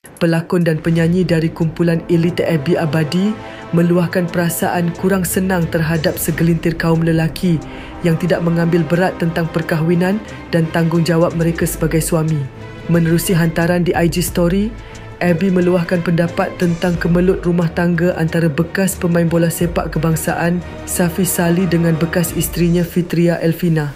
Pelakon dan penyanyi dari kumpulan elit Abby Abadi meluahkan perasaan kurang senang terhadap segelintir kaum lelaki yang tidak mengambil berat tentang perkahwinan dan tanggungjawab mereka sebagai suami. Menerusi hantaran di IG Story, Abby meluahkan pendapat tentang kemelut rumah tangga antara bekas pemain bola sepak kebangsaan Safi Salih dengan bekas isterinya Fitria Elvina.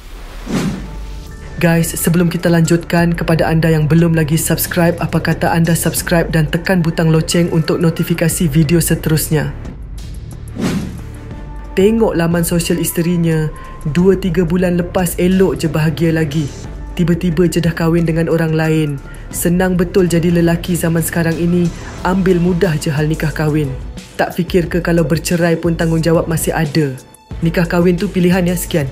Guys, sebelum kita lanjutkan, kepada anda yang belum lagi subscribe, apa kata anda subscribe dan tekan butang loceng untuk notifikasi video seterusnya. Tengok laman sosial isterinya, 2-3 bulan lepas elok je bahagia lagi. Tiba-tiba je dah kahwin dengan orang lain. Senang betul jadi lelaki zaman sekarang ini, ambil mudah je hal nikah kahwin. Tak fikir ke kalau bercerai pun tanggungjawab masih ada. Nikah kahwin tu pilihan ya, sekian.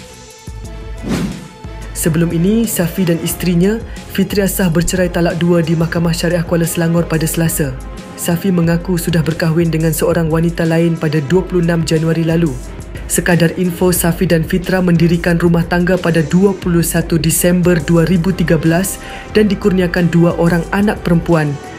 Sebelum ini, Safi dan isterinya, Fitria sah bercerai talak 2 di Mahkamah Syariah Kuala Selangor pada Selasa. Safi mengaku sudah berkahwin dengan seorang wanita lain pada 26 Januari lalu. Sekadar info, Safi dan Fitra mendirikan rumah tangga pada 21 Disember 2013 dan dikurniakan 2 orang anak perempuan,